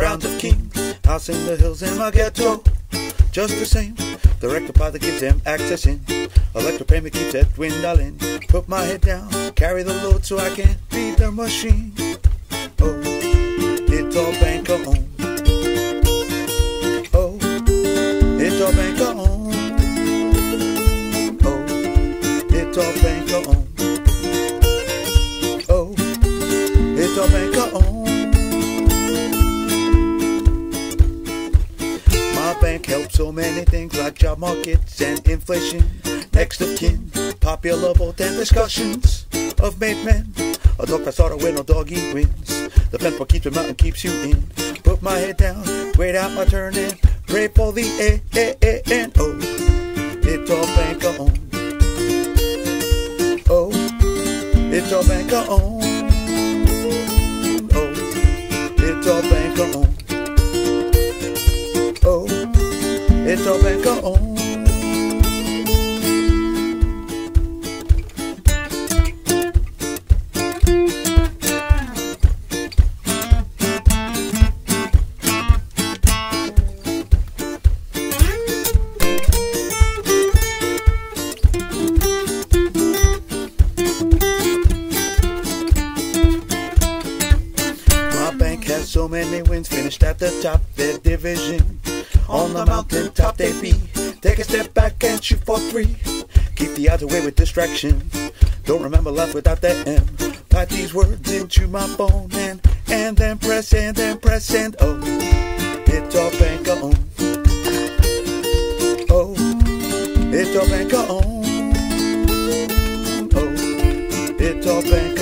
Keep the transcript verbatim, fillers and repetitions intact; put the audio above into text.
crowns of kings, house in the hills in my ghetto. Just the same, the rectifier gives them access in. Electric payment keeps that dwindling. Put my head down, carry the load so I can beat the machine. Oh, it's all banker owned. Oh, it's all banker owned. Oh, it's all banker owned. Oh, it's all banker owned. My bank helps so many things like job markets and inflation. Next of kin, popular vote and discussions of made men. A dog press auto win, no doggy wins. The fence for keeps him out and keeps you in. Put my head down, wait out my turn and pray for the A, A, A, and O. It's all banker owned. Oh, it's all banker owned. Oh, it's all banker owned. Oh, it's all banker owned. Has so many wins, finished at the top, their division. On the mountain top they be. Take a step back and shoot for three. Keep the odds away with distraction. Don't remember life without that M. Type these words into my phone and and then press and then press and oh, it's all banker owned. Oh, it's all banker owned. Oh, it's all banker.